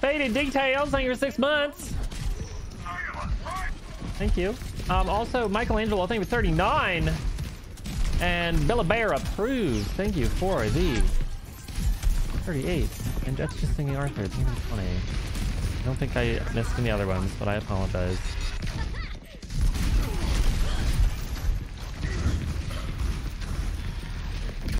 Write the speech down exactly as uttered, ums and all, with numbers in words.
Faded Digtails, thank you for six months. Thank you. Um, also, Michelangelo, thank you for thirty-nine. And Bella Bear approved. Thank you for the thirty-eight. And that's just thinking Arthur, twenty. I don't think I missed any other ones, but I apologize.